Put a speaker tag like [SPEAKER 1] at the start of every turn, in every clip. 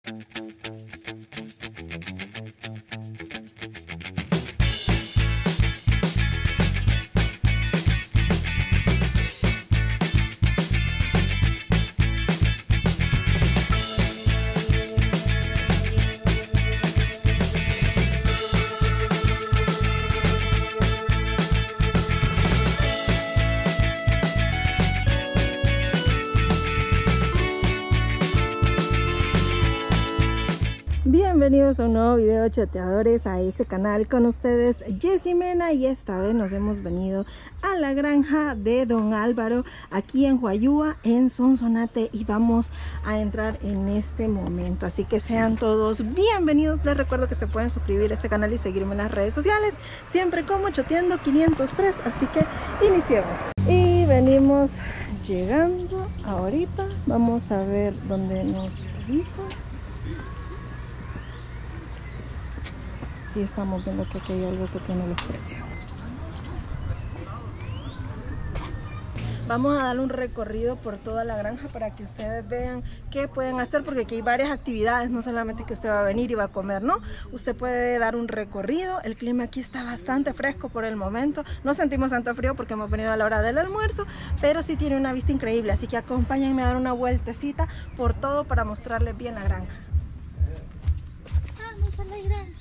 [SPEAKER 1] Bienvenidos a un nuevo video, chateadores, a este canal. Con ustedes Jessie Mena, y esta vez nos hemos venido a la granja de Don Álvaro aquí en Huayúa, en Sonsonate, y vamos a entrar en este momento, así que sean todos bienvenidos. Les recuerdo que se pueden suscribir a este canal y seguirme en las redes sociales, siempre como Choteando 503, así que iniciemos. Y venimos llegando ahorita, vamos a ver dónde nos ubica. Y estamos viendo que aquí hay algo que tiene los precios. Vamos a darle un recorrido por toda la granja para que ustedes vean qué pueden hacer, porque aquí hay varias actividades, no solamente que usted va a venir y va a comer, no. Usted puede dar un recorrido. El clima aquí está bastante fresco por el momento. No sentimos tanto frío porque hemos venido a la hora del almuerzo, pero sí tiene una vista increíble. Así que acompáñenme a dar una vueltecita por todo para mostrarles bien la granja.
[SPEAKER 2] Vamos a la granja.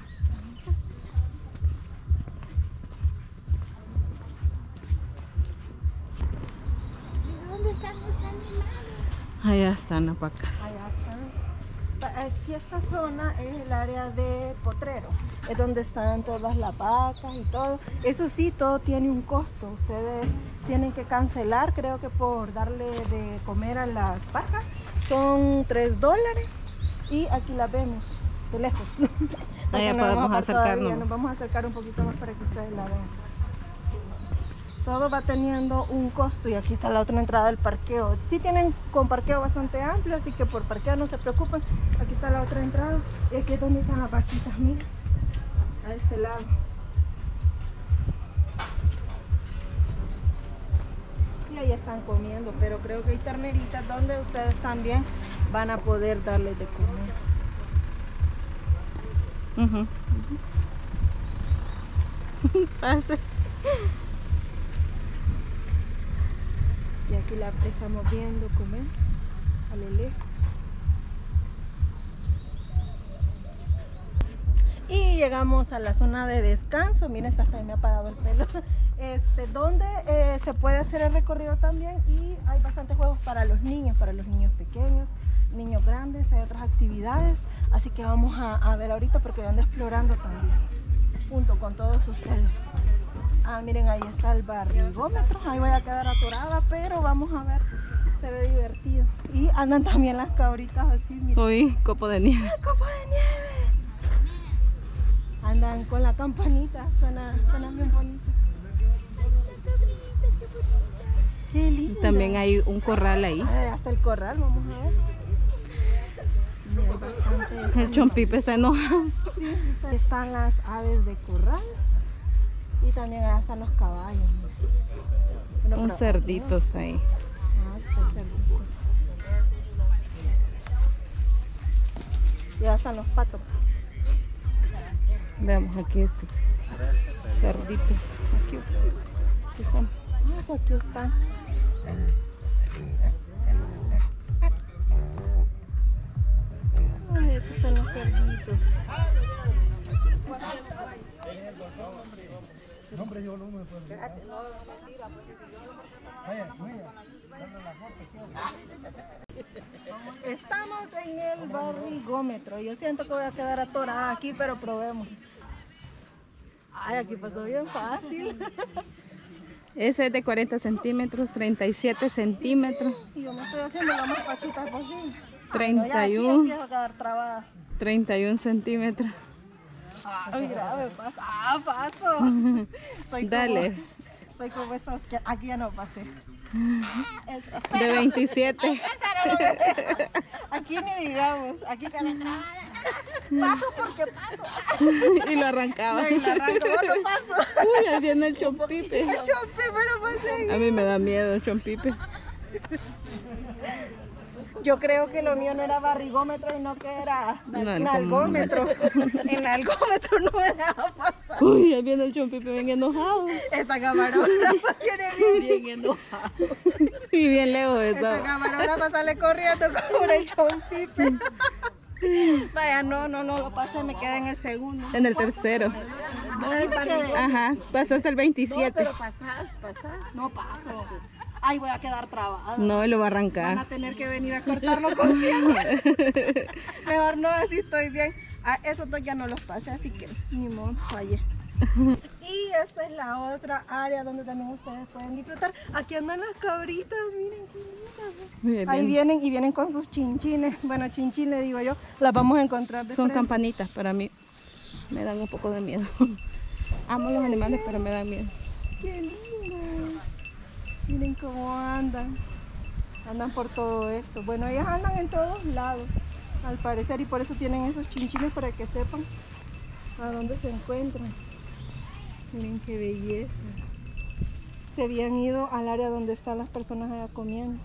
[SPEAKER 3] Allá están las vacas.
[SPEAKER 1] Allá están. Aquí esta zona es el área de potrero, es donde están todas las vacas y todo. Eso sí, todo tiene un costo. Ustedes tienen que cancelar, creo que por darle de comer a las vacas son $3. Y aquí las vemos de lejos.
[SPEAKER 3] Allá podemos acercarnos.
[SPEAKER 1] Nos vamos a acercar un poquito más para que ustedes la vean. Todo va teniendo un costo, y aquí está la otra entrada del parqueo. Sí tienen con parqueo bastante amplio, así que por parqueo no se preocupen. Aquí está la otra entrada, y aquí es donde están las vaquitas, miren, a este lado. Y ahí están comiendo, pero creo que hay terneritas donde ustedes también van a poder darles de comer.
[SPEAKER 3] Pase.
[SPEAKER 1] Y aquí la estamos viendo comer a lo lejos. Y llegamos a la zona de descanso. Miren, hasta me ha parado el pelo. Donde se puede hacer el recorrido también, y hay bastantes juegos para los niños pequeños, niños grandes, hay otras actividades. Así que vamos a ver ahorita, porque ando explorando también junto con todos ustedes. Ah, miren, ahí está el barrigómetro. Ahí voy a quedar atorada, pero vamos a ver. Se ve divertido. Y andan también las cabritas así, miren.
[SPEAKER 3] Uy, copo de nieve.
[SPEAKER 1] ¡Ah, copo de nieve! Andan con la campanita. Suena bien bonito. ¡Qué lindo!
[SPEAKER 3] También hay un corral ahí.
[SPEAKER 1] Hasta el corral, vamos a ver. Miren,
[SPEAKER 3] El chompipe está enojado.
[SPEAKER 1] Sí, están las aves de corral. Y también allá están los caballos. Bueno,
[SPEAKER 3] Un cerditos ahí.
[SPEAKER 1] Ah, cerditos. Y allá están los patos.
[SPEAKER 3] Veamos aquí estos cerditos.
[SPEAKER 1] Aquí están. Aquí están. Ay, estos son los cerditos.
[SPEAKER 4] Nombre yo no me puedo.
[SPEAKER 1] Estamos en el barrigómetro. Yo siento que voy a quedar atorada aquí, pero probemos. Ay, aquí pasó bien fácil.
[SPEAKER 3] Ese es de 40 centímetros, 37 centímetros.
[SPEAKER 1] Y yo me estoy haciendo la más pachita posible.
[SPEAKER 3] 31.
[SPEAKER 1] Ya aquí empiezo a quedar trabada.
[SPEAKER 3] 31 centímetros.
[SPEAKER 1] Ay, mira, me pasa. Ah, paso.
[SPEAKER 3] Dale.
[SPEAKER 1] Soy como esos que aquí ya no pasé. El trasero.
[SPEAKER 3] De 27.
[SPEAKER 1] El trasero. Aquí ni digamos. Aquí cada entrada. Paso porque paso.
[SPEAKER 3] Y lo arrancaba.
[SPEAKER 1] No, y lo arranco, no paso.
[SPEAKER 3] Uy, ahí viene el chompipe.
[SPEAKER 1] El chompipe no pasé.
[SPEAKER 3] A mí me da miedo el chompipe.
[SPEAKER 1] Yo creo que lo mío no era barrigómetro, sino que era nalgómetro. En nalgómetro no me dejaba pasar.
[SPEAKER 3] Uy, ahí viene el Chompipe bien enojado.
[SPEAKER 1] Esta camarógrafa viene bien enojado.
[SPEAKER 3] Y bien lejos de
[SPEAKER 1] Esta camarógrafa sale corriendo con el Chompipe. Vaya, no lo pasé, me quedé en el segundo.
[SPEAKER 3] En el tercero.
[SPEAKER 1] Aquí me quedé.
[SPEAKER 3] Ajá, pasaste el 27.
[SPEAKER 1] No, pero pasás. No paso. Ay, voy a quedar trabada.
[SPEAKER 3] No, y lo va a
[SPEAKER 1] Van a
[SPEAKER 3] arrancar.
[SPEAKER 1] tener que venir a cortarlo con fierro. Mejor no, así estoy bien. Esos dos ya no los pasé, así que ni modo, fallé. Y esta es la otra área donde también ustedes pueden disfrutar. Aquí andan las cabritas, miren qué lindas. Ahí vienen con sus chinchines. Bueno, chinchín le digo yo, las vamos a encontrar de
[SPEAKER 3] Son
[SPEAKER 1] frente.
[SPEAKER 3] campanitas, para mí me dan un poco de miedo. Amo los animales, pero me dan miedo.
[SPEAKER 1] Qué lindo. Miren cómo andan. Andan por todo esto. Bueno, ellas andan en todos lados, al parecer, y por eso tienen esos chinchines para que sepan a dónde se encuentran. Miren qué belleza. Se habían ido al área donde están las personas allá comiendo.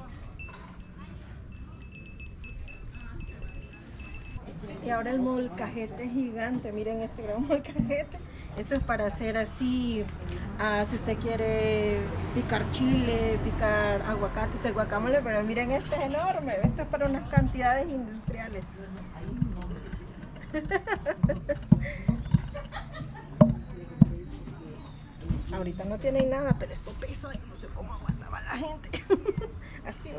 [SPEAKER 1] Y ahora el molcajete gigante. Miren este gran molcajete. Esto es para hacer así, si usted quiere picar chile, picar aguacates, el guacamole, pero miren, este es enorme. Esto es para unas cantidades industriales. Ahorita no tienen nada, pero esto pesa y no sé cómo aguantaba la gente. Así.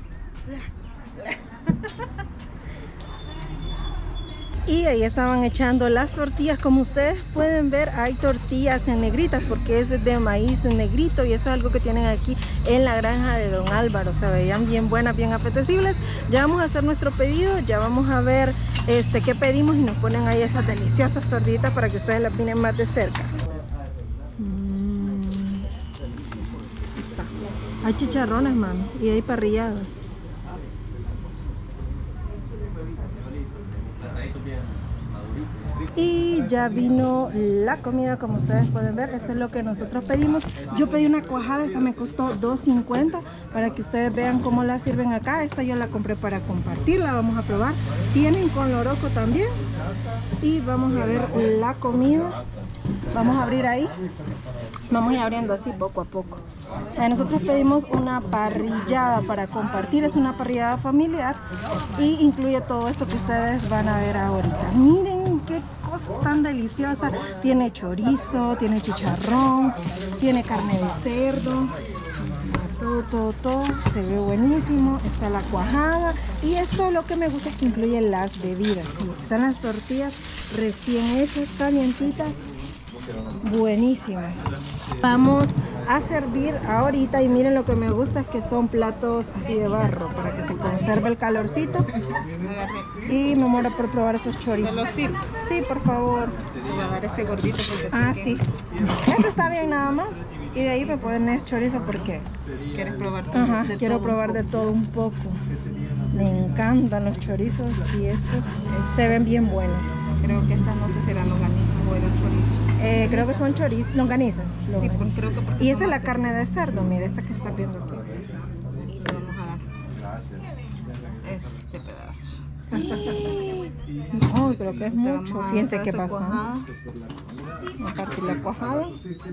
[SPEAKER 1] Y ahí estaban echando las tortillas. Como ustedes pueden ver, hay tortillas en negritas porque es de maíz en negrito, y esto es algo que tienen aquí en la granja de Don Álvaro. Se veían bien buenas, bien apetecibles. Ya vamos a hacer nuestro pedido, ya vamos a ver qué pedimos, y nos ponen ahí esas deliciosas tortillitas para que ustedes las miren más de cerca. Hay chicharrones, mami, y hay parrilladas. Y ya vino la comida, como ustedes pueden ver. Esto es lo que nosotros pedimos. Yo pedí una cuajada, esta me costó $2.50, para que ustedes vean cómo la sirven acá. Esta yo la compré para compartirla, vamos a probar. Tienen con loroco también. Y vamos a ver la comida. Vamos a abrir ahí. Vamos a ir abriendo así poco a poco. Nosotros pedimos una parrillada para compartir. Es una parrillada familiar y incluye todo esto que ustedes van a ver ahorita. Miren qué cosa tan deliciosa. Tiene chorizo, tiene chicharrón, tiene carne de cerdo. Todo se ve buenísimo. Está la cuajada, y esto lo que me gusta es que incluye las bebidas. Están las tortillas recién hechas, calientitas, buenísimas. Vamos a servir ahorita, y miren, lo que me gusta es que son platos así de barro para que se conserve el calorcito. Y me muero por probar esos chorizos. Sí, por favor.
[SPEAKER 3] Te voy a dar este gordito porque
[SPEAKER 1] sí. Este está bien nada más. Y de ahí me pones chorizo porque
[SPEAKER 3] ¿quieres probar todo?
[SPEAKER 1] Ajá, quiero probar de todo un poco. Me encantan los chorizos, y estos se ven bien buenos.
[SPEAKER 3] Creo que estas no sé si eran longanizas o eran chorizos.
[SPEAKER 1] Creo que son chorizos, longanizas.
[SPEAKER 3] Sí, pues creo que porque
[SPEAKER 1] y esta es la carne de cerdo, mira, esta que está viendo aquí.
[SPEAKER 3] Le vamos a dar este pedazo.
[SPEAKER 1] No, creo que es mucho. Fíjense qué pasa. Vamos a partir la cuajada.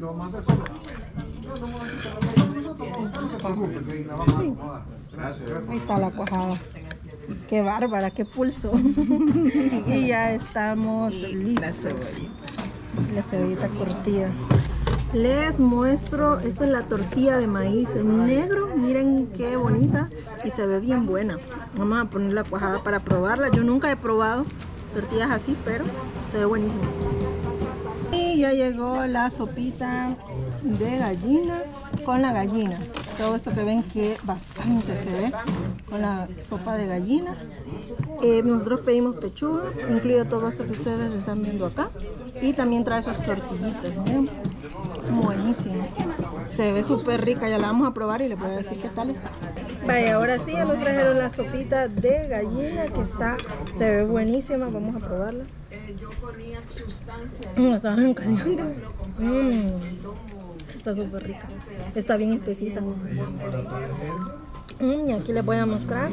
[SPEAKER 1] Ahí está la cuajada. Qué bárbara, qué pulso. Y ya estamos listos. La cebollita curtida. Les muestro, esta es la tortilla de maíz en negro. Miren qué bonita y se ve bien buena. Vamos a poner la cuajada para probarla. Yo nunca he probado tortillas así, pero se ve buenísimo. Y ya llegó la sopita de gallina con la gallina. Todo eso que ven que bastante se ve con la sopa de gallina. Nosotros pedimos pechuga, incluido todo esto que ustedes están viendo acá. Y también trae sus tortillitas, ¿no? Buenísimo. Se ve súper rica, ya la vamos a probar y les voy a decir qué tal está. Vaya, ahora sí ya nos trajeron la sopita de gallina que se ve buenísima, vamos a probarla. Estaban encallando. Está súper rica. Está bien espesita. Y aquí les voy a mostrar.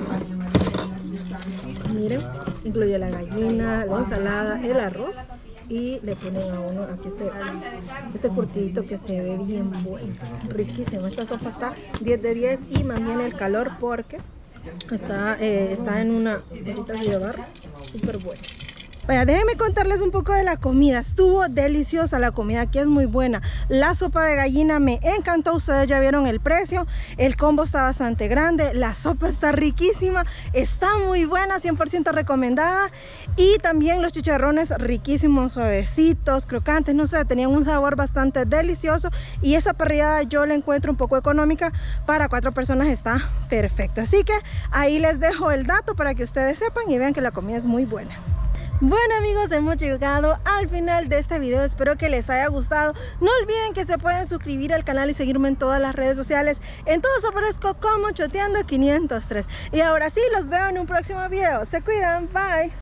[SPEAKER 1] Miren, incluye la gallina, la ensalada, el arroz. Y le ponen a uno aquí este curtidito que se ve bien bueno, riquísimo. Esta sopa está 10 de 10 y mantiene el calor porque está en una cosita de barro, súper buena. Vaya, déjenme contarles un poco de la comida. Estuvo deliciosa la comida, aquí es muy buena. La sopa de gallina me encantó, ustedes ya vieron el precio. El combo está bastante grande, la sopa está riquísima, está muy buena, 100% recomendada. Y también los chicharrones riquísimos, suavecitos, crocantes, no sé, tenían un sabor bastante delicioso. Y esa parrillada yo la encuentro un poco económica, para 4 personas está perfecto. Así que ahí les dejo el dato para que ustedes sepan y vean que la comida es muy buena. Bueno amigos, hemos llegado al final de este video, espero que les haya gustado. No olviden que se pueden suscribir al canal y seguirme en todas las redes sociales. En todos aparezco como Choteando 503. Y ahora sí, los veo en un próximo video. Se cuidan, bye.